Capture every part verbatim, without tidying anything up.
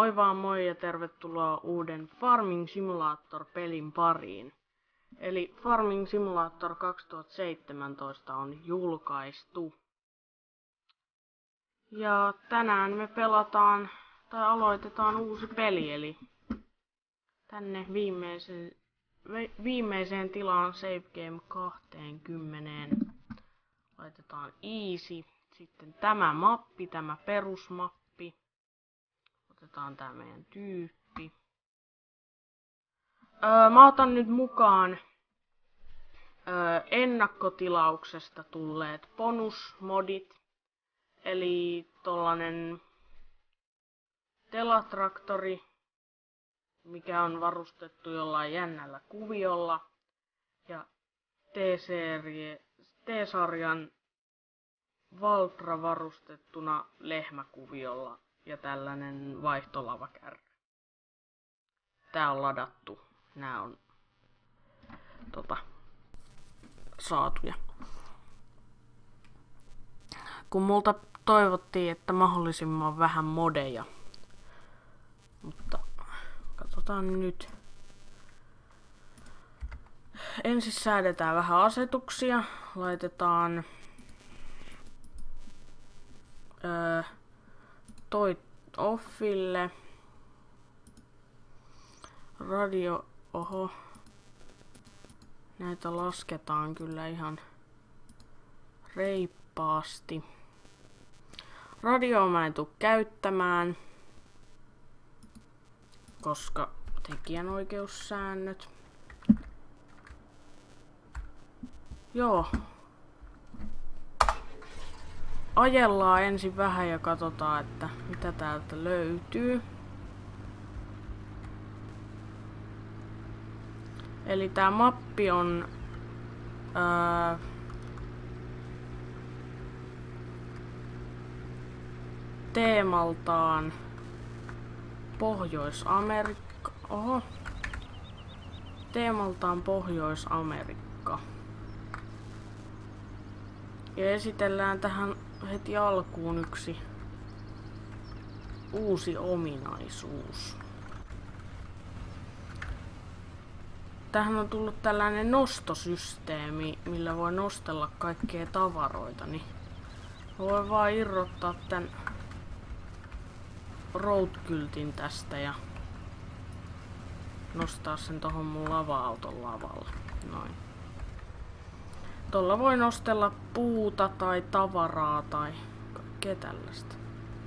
Moi vaan moi ja tervetuloa uuden Farming Simulator-pelin pariin. Eli Farming Simulator kaksituhattaseitsemäntoista on julkaistu. Ja tänään me pelataan, tai aloitetaan uusi peli, eli tänne viimeiseen, viimeiseen tilaan Save Game kaksikymmentä laitetaan Easy. Sitten tämä mappi, tämä perusmappi. Otetaan tää meidän tyyppi. Öö, mä otan nyt mukaan öö, ennakkotilauksesta tulleet bonusmodit. Eli tollanen telatraktori, mikä on varustettu jollain jännällä kuviolla. Ja T-sarjan Valtra varustettuna lehmäkuviolla. Ja tällainen vaihtolavakärry. Tää on ladattu. Nää on tota, saatuja. Kun multa toivottiin, että mahdollisimman vähän modeja. Mutta katsotaan nyt. Ensin säädetään vähän asetuksia. Laitetaan öö, toi offille. Radio, oho. Näitä lasketaan kyllä ihan reippaasti. Radioa mä en tuu käyttämään, koska tekijänoikeussäännöt. Joo. Ajellaan ensin vähän ja katsotaan, että mitä täältä löytyy. Eli tää mappi on ää, teemaltaan Pohjois-Amerikka. Oho. Teemaltaan Pohjois-Amerikka. Ja esitellään tähän heti alkuun yksi uusi ominaisuus. Tähän on tullut tällainen nostosysteemi, millä voi nostella kaikkea tavaroita. Niin voi vaan irrottaa tän roadkyltin tästä ja nostaa sen tohon mun lava-auton lavalle. Noin. Tuolla voi nostella puuta tai tavaraa tai kaikkea tällaista.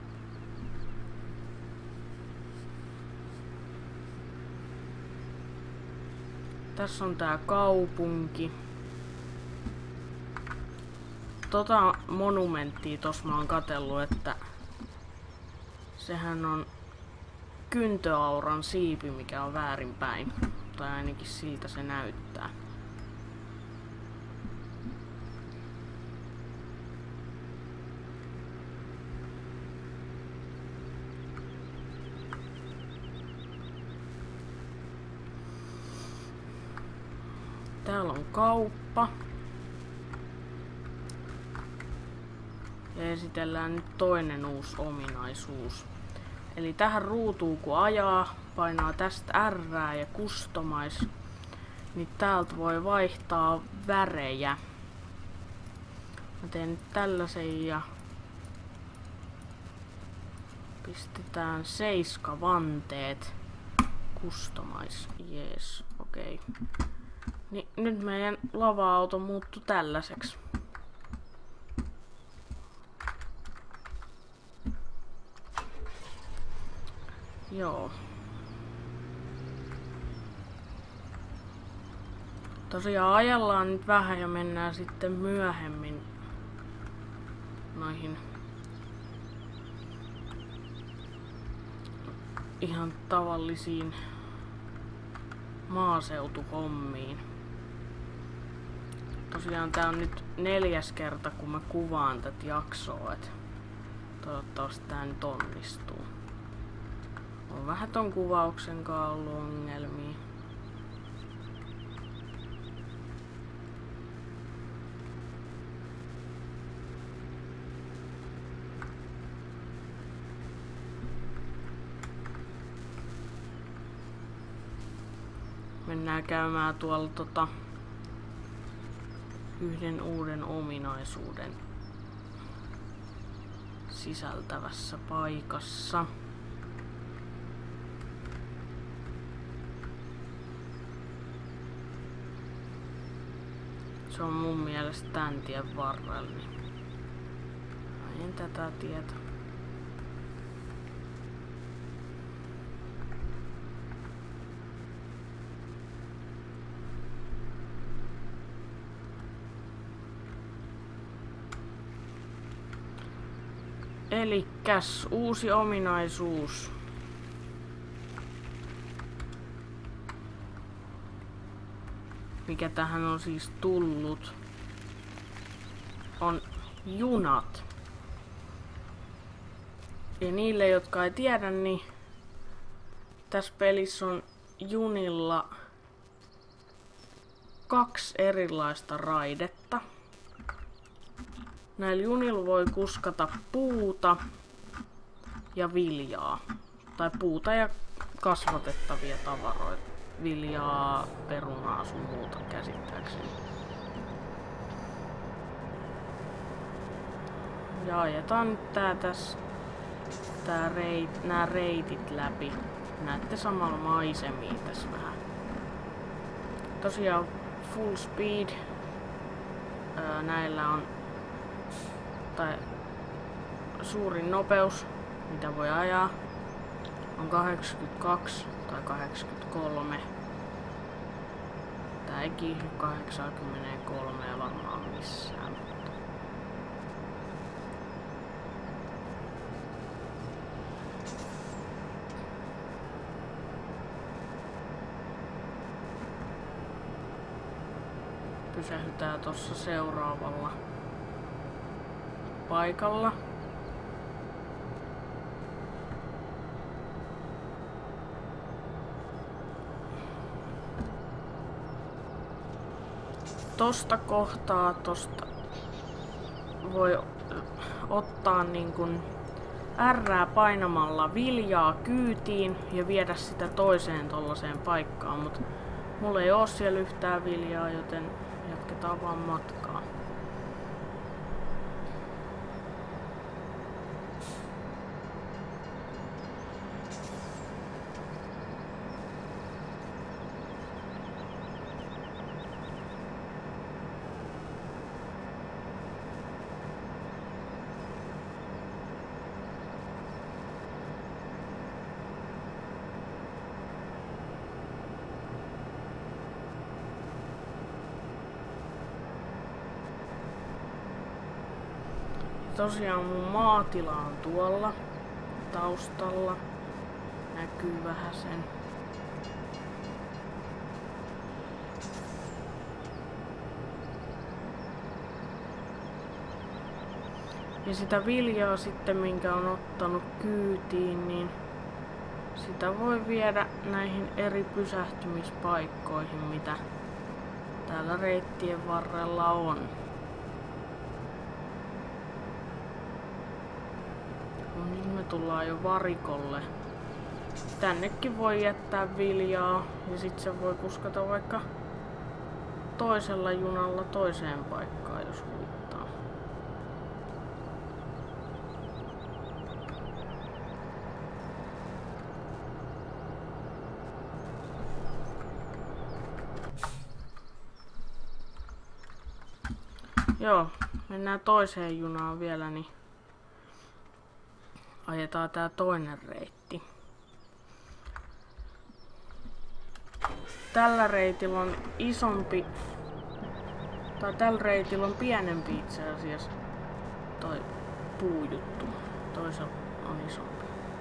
Tässä on tää kaupunki. Tota monumenttia tossa mä oon katsellut, että sehän on kyntöauran siipi, mikä on väärinpäin. Tai ainakin siltä se näyttää. Täällä on kauppa. Ja esitellään nyt toinen uusi ominaisuus. Eli tähän ruutuun kun ajaa, painaa tästä R ja Customize, niin täältä voi vaihtaa värejä. Mä teen nyt tällaisen ja pistetään seiska vanteet. Customize, jees, okei. Okay. Niin nyt meidän lava-auto muuttui tällaiseksi. Joo. Tosiaan ajellaan nyt vähän ja mennään sitten myöhemmin noihin ihan tavallisiin maaseutuhommiin. Tosiaan tää on nyt neljäs kerta kun mä kuvaan tätä jaksoa, et toivottavasti tää nyt onnistuu. On vähän ton kuvauksen kanssa ollut ongelmia. Mennään käymään tuolla tota yhden uuden ominaisuuden sisältävässä paikassa. Se on mun mielestä tän tien varrella. Niin en tätä tietä. Elikkäs uusi ominaisuus. Mikä tähän on siis tullut, on junat. Ja niille, jotka ei tiedä, niin tässä pelissä on junilla kaksi erilaista raidetta. Näillä junilla voi kuskata puuta ja viljaa. Tai puuta ja kasvatettavia tavaroita. Viljaa, perunaa, sun muuta käsittääkseni. Ja ajetaan nyt tää tässä, tää reit, nää reitit läpi. Näette samalla maisemia tässä vähän. Tosiaan full speed. Öö, näillä on tai suurin nopeus, mitä voi ajaa, on kahdeksankymmentäkaksi tai kahdeksankymmentäkolme. Tää ei kiihdy kahdeksankymmentäkolme varmaan missään. Pysähytään tossa seuraavalla paikalla. Tosta kohtaa, tosta voi ottaa niin kun R:ää painamalla viljaa kyytiin ja viedä sitä toiseen tollaseen paikkaan, mutta mulla ei oo siellä yhtään viljaa, joten jatketaan vaan matkaa. Tosiaan mun maatila on tuolla taustalla. Näkyy vähän sen. Ja sitä viljaa sitten, minkä on ottanut kyytiin, niin sitä voi viedä näihin eri pysähtymispaikkoihin, mitä täällä reittien varrella on. No niin, me tullaan jo varikolle. Tännekin voi jättää viljaa ja sit se voi kuskata vaikka toisella junalla toiseen paikkaan, jos huvittaa. Joo, mennään toiseen junaan vielä, niin ajetaan tää toinen reitti. Tällä reitillä on isompi, tai tällä reitillä on pienempi itse asiassa toi puujuttu. Toisella on isompi.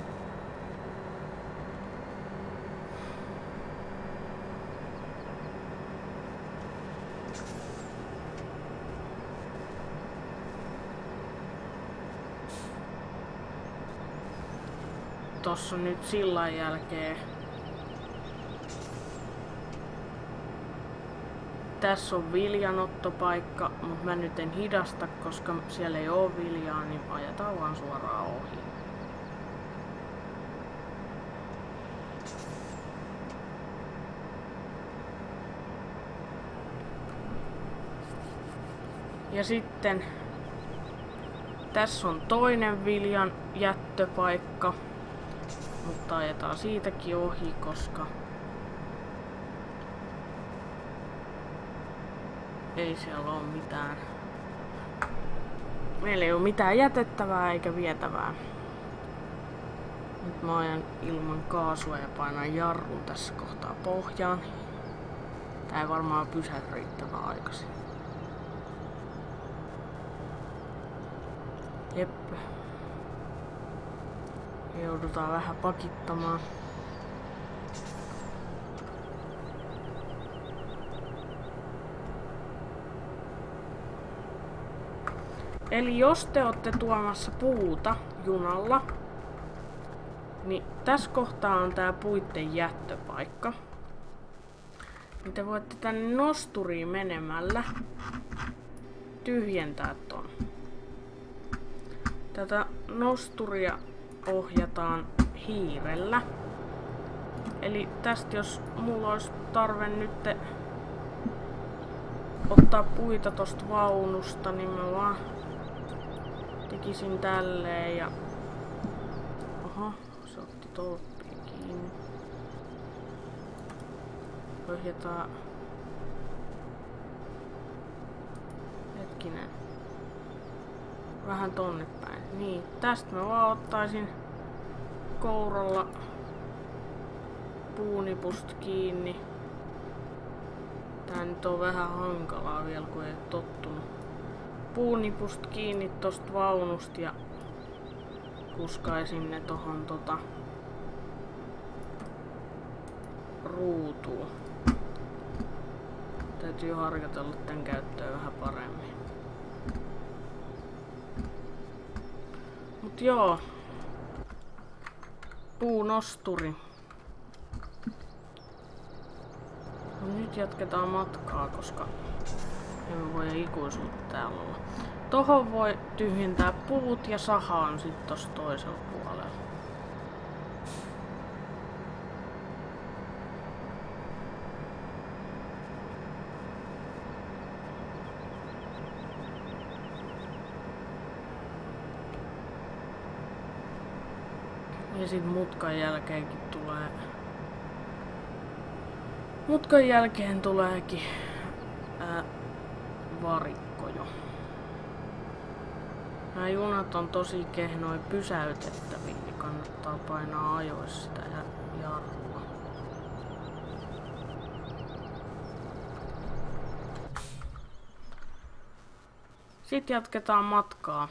Tossa nyt sillan jälkeen. Tässä on viljanottopaikka, mutta mä nyt en hidasta, koska siellä ei oo viljaa, niin ajetaan vaan suoraan ohi. Ja sitten tässä on toinen viljan jättöpaikka, mutta ajetaan siitäkin ohi, koska ei siellä ole mitään. Meillä ei ole mitään jätettävää eikä vietävää. Nyt mä ajan ilman kaasua ja painan jarrun tässä kohtaa pohjaan. Tää ei varmaan pysähdy riittävän aikaisin. Jep. Joudutaan vähän pakittamaan. Eli jos te olette tuomassa puuta junalla, niin tässä kohtaa on tää puitten jättöpaikka. Niin te voitte tänne nosturiin menemällä tyhjentää ton. Tätä nosturia ohjataan hiirellä. Eli tästä jos mulla olisi tarve nyt ottaa puita tosta vaunusta, niin mä vaan tekisin tälleen ja... Oho, se otti tolppiin kiinni. Ohjataan... Hetkinen. Vähän tonne päin. Niin, tästä mä vaan ottaisin kouralla puunipusta kiinni. Tää nyt on vähän hankalaa vielä, kun ei ole tottunut. Puunipusta kiinni tosta vaunusta ja kuskaisin ne tohon tota ruutuun. Täytyy harjoitella tän käyttöön vähän paremmin. Mut joo. Puunosturi. No nyt jatketaan matkaa, koska emme voi ikuisuutta täällä olla. Tohon voi tyhjentää puut ja saha on sit tossa toisella puolella. Ja sit mutkan jälkeenkin tulee... Mutkan jälkeen tuleekin ää, varikko jo. Nämä junat on tosi kehnoin pysäytettäviä, niin kannattaa painaa ajoissa sitä ja jarrua. Sitten jatketaan matkaa.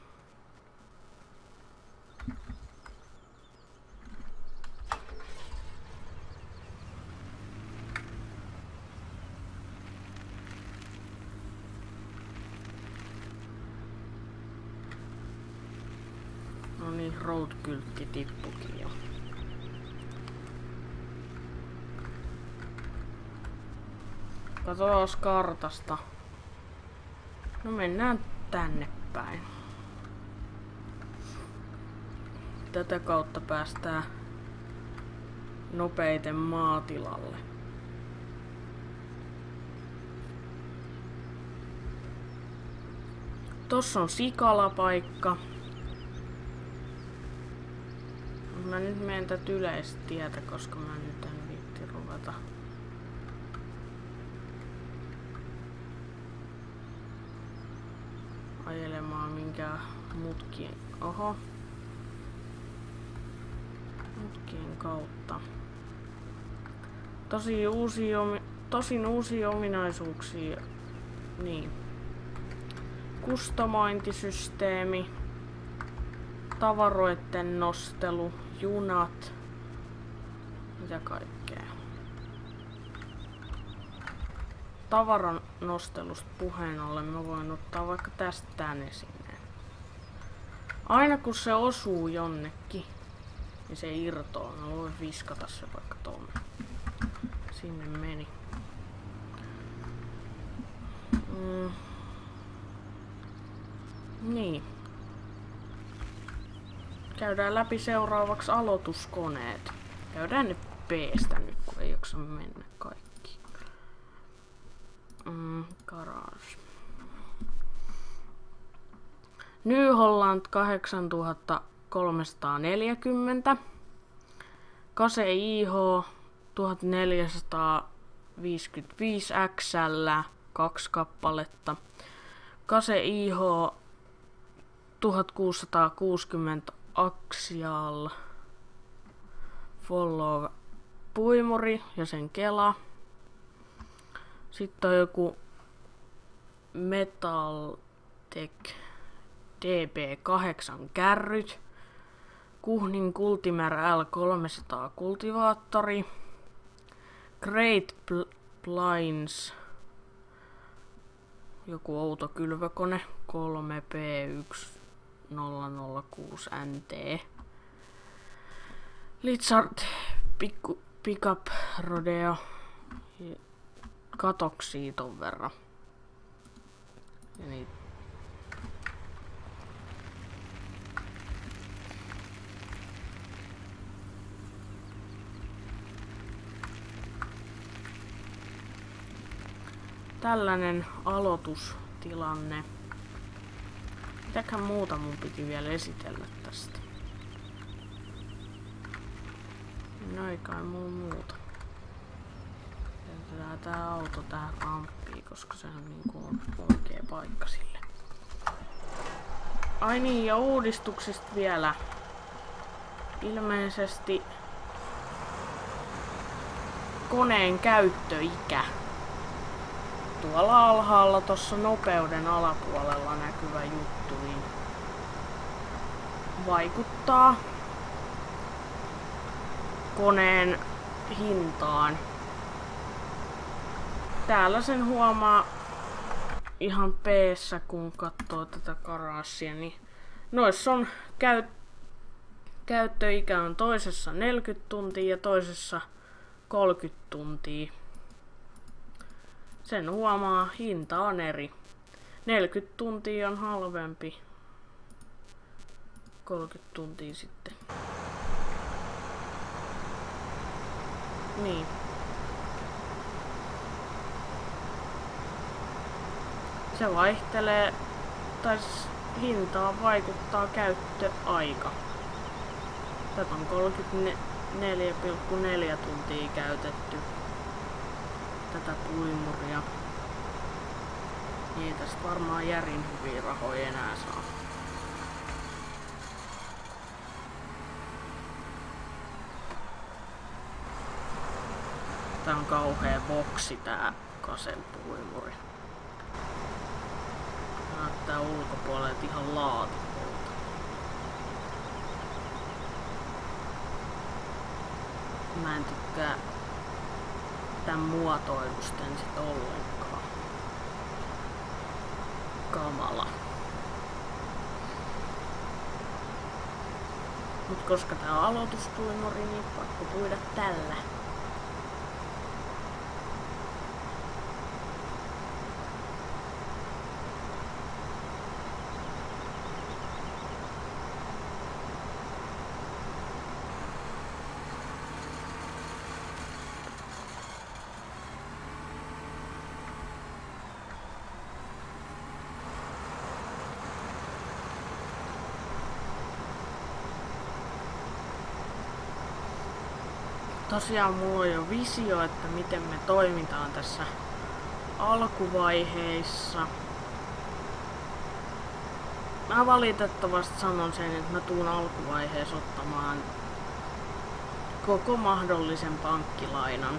No niin, road-kyltti tippukin jo. Katsotaan kartasta. No mennään tänne päin. Tätä kautta päästään nopeiten maatilalle. Tossa on sikalapaikka. Mä nyt menen tätä yleistä tietä, koska mä nyt en viitti ruveta. Ajelemaan minkään mutkien. Oho. Mutkien kautta. Tosi uusia, tosin uusia ominaisuuksia. Niin. Kustomointisysteemi. Tavaroiden nostelu. Junat. Mitä kaikkea. Tavaran nostelusta puheen ollen mä voin ottaa vaikka tästä tän esineen. Aina kun se osuu jonnekin, niin se irtoaa. Mä voin viskata se vaikka tonne. Sinne meni. Mm. Niin. Käydään läpi seuraavaksi aloituskoneet. Käydään ne B:stä nyt, kun ei jaksa mennä kaikki. Mm, garage. New Holland kahdeksantuhatta kolmesataaneljäkymmentä. Kase I H tuhatneljäsataaviisikymmentäviisi X L, kaksi kappaletta. Kase I H tuhatkuusisataakuusikymmentä Axial Follow puimuri ja sen kela. Sitten on joku Metaltech D B kahdeksan kärryt. Kuhnin Kultimer L kolmesataa kultivaattori. Great Plains joku outo kylvökone kolme P yksi nolla nolla kuusi N T. Lizard Pick- Pickup Rodeo. Katoksia ton verran. Ja niin. Tällainen aloitustilanne. Mitäkään muuta mun piti vielä esitellä tästä? No ei kai muu muuta. Jätetään tää auto tähän ramppiin, koska se on niinku oikea paikka sille. Ai niin, ja uudistuksista vielä. Ilmeisesti koneen käyttöikä. Tuolla alhaalla tossa nopeuden alapuolella näkyvä juttu niin vaikuttaa koneen hintaan. Täällä sen huomaa ihan peessä, kun katsoo tätä karassia, niin noissa on käy, käyttöikä on toisessa neljäkymmentä tuntia ja toisessa kolmekymmentä tuntia. Sen huomaa, hinta on eri. neljäkymmentä tuntia on halvempi. kolmekymmentä tuntia sitten. Niin. Se vaihtelee, tai hintaan vaikuttaa käyttöaika. Tätä on kolmekymmentäneljä pilkku neljä tuntia käytetty. Tätä puimuria. Niin tästä varmaan järin hyviä rahoja enää saa. Tää on kauhea boksi tää Kasen puimuri. Näyttää ulkopuolelta ihan laatikolta. Mä en tykkää tän muotoilusta en sit ollenkaan. Kamala. Mut koska tää on aloituspuimuri, niin pakko puida tällä. Tosiaan mulla on jo visio, että miten me toimitaan tässä alkuvaiheissa. Mä valitettavasti sanon sen, että mä tuun alkuvaiheessa ottamaan koko mahdollisen pankkilainan.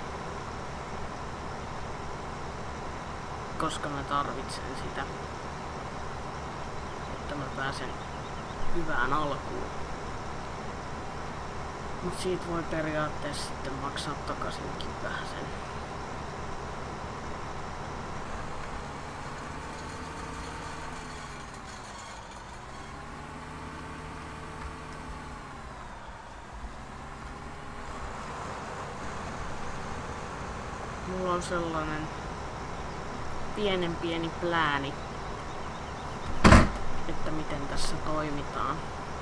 Koska mä tarvitsen sitä, että mä pääsen hyvään alkuun. Mut siitä voi periaatteessa sitten maksaa takaisinkin vähän sen. Mulla on sellainen pienen pieni plääni, että miten tässä toimitaan.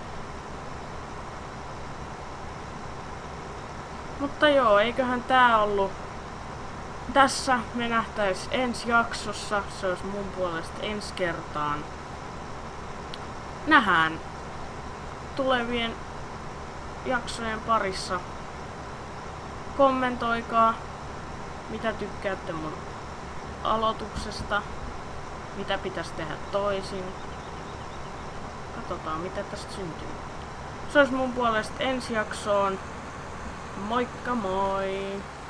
Mutta joo, eiköhän tää ollut tässä. Me nähtäis ensi jaksossa. Se olisi mun puolesta ensi kertaan. nähdään tulevien jaksojen parissa. Kommentoikaa, mitä tykkäätte mun aloituksesta, mitä pitäisi tehdä toisin. Katsotaan, mitä tästä syntyy. Se olisi mun puolesta ensi jaksoon. Moikka moi!